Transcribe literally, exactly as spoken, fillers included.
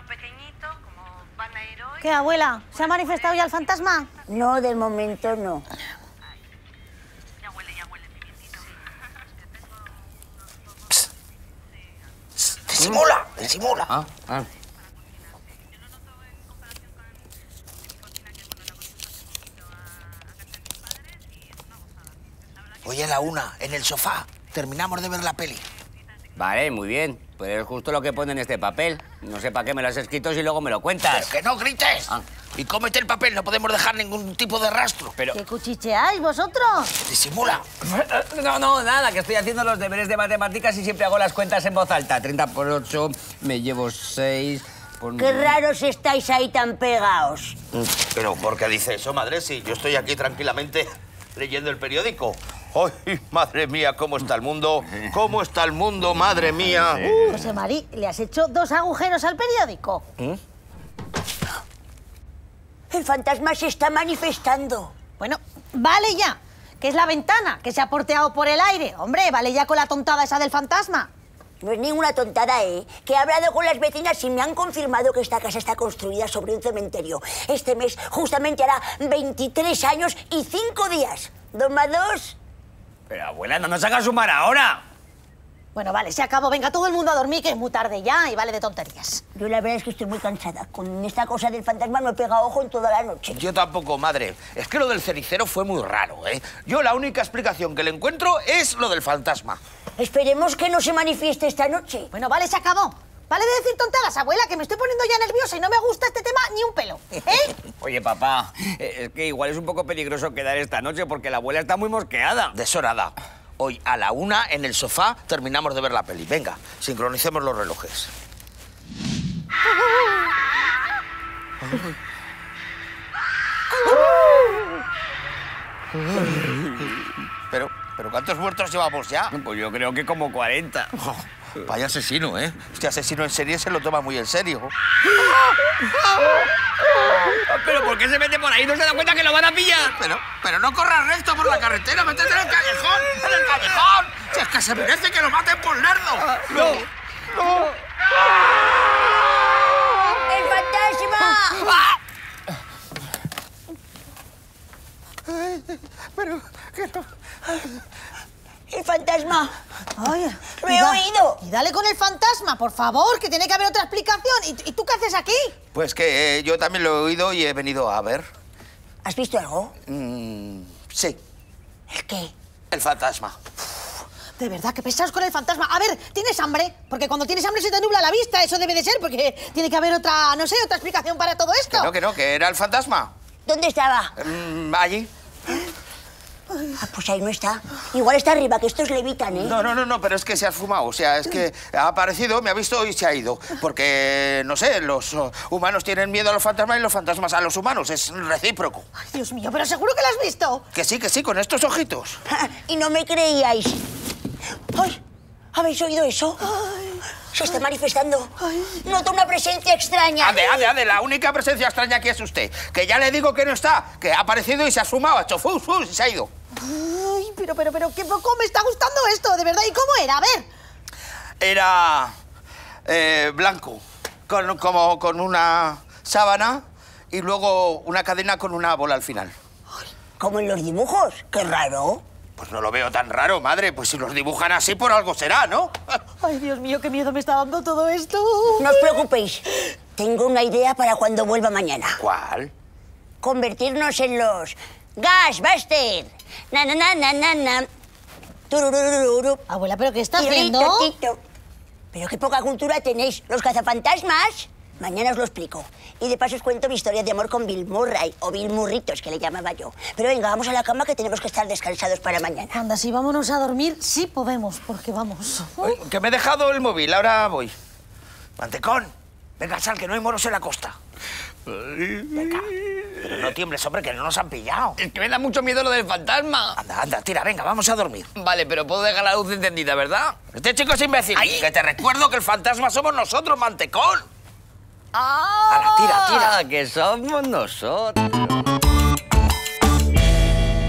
pequeñito, como van a ir hoy... ¿Qué, abuela? ¿Se ha manifestado ya el fantasma? No, de momento no. Ya huele, ya huele, pimientito. Psst. Psst. Disimula, disimula. Ah, ah. Hoy a la una, en el sofá. Terminamos de ver la peli. Vale, muy bien. Pues es justo lo que pone en este papel. No sé para qué me lo has escrito si luego me lo cuentas. ¡Pero que no grites! Ah. Y cómete el papel, no podemos dejar ningún tipo de rastro. Pero... ¿Qué cuchicheáis vosotros? Disimula. No, no, nada, que estoy haciendo los deberes de matemáticas y siempre hago las cuentas en voz alta. treinta por ocho, me llevo seis... Por... Qué raros estáis ahí tan pegados. ¿Pero por qué dice eso, madre? Si yo estoy aquí tranquilamente leyendo el periódico. ¡Ay, madre mía, cómo está el mundo! ¿Cómo está el mundo, madre mía? Uh. José Mari, ¿le has hecho dos agujeros al periódico? ¿Mm? El fantasma se está manifestando. Bueno, vale ya, que es la ventana, que se ha porteado por el aire. Hombre, vale ya con la tontada esa del fantasma. No es ninguna tontada, ¿eh? Que he hablado con las vecinas y me han confirmado que esta casa está construida sobre un cementerio. Este mes justamente hará veintitrés años y cinco días. ¿Dos más dos? Pero, abuela, no nos hagas sumar ahora. Bueno, vale, se acabó. Venga, todo el mundo a dormir, que es muy tarde ya y vale de tonterías. Yo la verdad es que estoy muy cansada. Con esta cosa del fantasma no he pegado ojo en toda la noche. Yo tampoco, madre. Es que lo del cenicero fue muy raro, ¿eh? Yo la única explicación que le encuentro es lo del fantasma. Esperemos que no se manifieste esta noche. Bueno, vale, se acabó. Vale de decir tontadas, abuela, que me estoy poniendo ya nerviosa y no me gusta este tema ni un pelo. ¿Eh? Oye, papá, es que igual es un poco peligroso quedar esta noche porque la abuela está muy mosqueada. Deshorada. Hoy a la una, en el sofá, terminamos de ver la peli. Venga, sincronicemos los relojes. Pero, pero ¿cuántos muertos llevamos ya? Pues yo creo que como cuarenta. Oh, vaya asesino, ¿eh? Este asesino en serie se lo toma muy en serio. ¿Pero por qué se mete por ahí? ¿No se da cuenta que lo van a pillar? Pero, pero no corras recto por la carretera, métete en el callejón, en el callejón. Si es que se merece que lo maten por lerdo. No, no. ¡El fantasma! Pero, ¿qué no? ¡El fantasma! Ay, ¡Lo he y da- oído! Y dale con el fantasma, por favor, que tiene que haber otra explicación. ¿Y, y tú qué haces aquí? Pues que eh, yo también lo he oído y he venido a ver. ¿Has visto algo? Mm, sí, ¿El qué? el fantasma. De verdad, que pesados con el fantasma. A ver, ¿tienes hambre? Porque cuando tienes hambre se te nubla la vista. Eso debe de ser, porque tiene que haber otra, no sé, otra explicación para todo esto. Que no, que no, que era el fantasma. ¿Dónde estaba? Mm, allí. Ah, pues ahí no está. Igual está arriba, que estos levitan, ¿eh? No, no, no, no, pero es que se ha esfumado. O sea, es que ha aparecido, me ha visto y se ha ido. Porque, no sé, los uh, humanos tienen miedo a los fantasmas y los fantasmas a los humanos. Es recíproco. Ay, Dios mío, pero seguro que lo has visto. Que sí, que sí, con estos ojitos. Y no me creíais. ¡Ay! ¿Habéis oído eso? Se está manifestando. Noto una presencia extraña. Ande, ande, ande, la única presencia extraña que es usted. Que ya le digo que no está, que ha aparecido y se ha esfumado, ha hecho fus, fus y se ha ido. Ay, pero, pero, pero, qué poco me está gustando esto, de verdad. ¿Y cómo era? A ver. Era eh, blanco, con, como con una sábana y luego una cadena con una bola al final. Como en los dibujos. Qué raro. Pues no lo veo tan raro, madre. Pues si los dibujan así, por algo será, ¿no? Ay, Dios mío, qué miedo me está dando todo esto. No os preocupéis. Tengo una idea para cuando vuelva mañana. ¿Cuál? Convertirnos en los Gasbuster. Na, na, na, na, na, na. Tururururu. Abuela, ¿pero qué estás Tirito, viendo? tito. Pero qué poca cultura tenéis. Los cazafantasmas. Mañana os lo explico. Y de paso os cuento mi historia de amor con Bill Murray, o Bill Murritos, que le llamaba yo. Pero venga, vamos a la cama, que tenemos que estar descansados para mañana. Anda, si vámonos a dormir, sí podemos, porque vamos. Oye, que me he dejado el móvil, ahora voy. Mantecón, venga, sal, que no hay moros en la costa. Venga, pero no tiembles, hombre, que no nos han pillado. Es que me da mucho miedo lo del fantasma. Anda, anda, tira, venga, vamos a dormir. Vale, pero puedo dejar la luz encendida, ¿verdad? Este chico es imbécil. Ay. Que te recuerdo que el fantasma somos nosotros, Mantecón. ¡Ah! Ala, tira, tira. Que somos nosotros.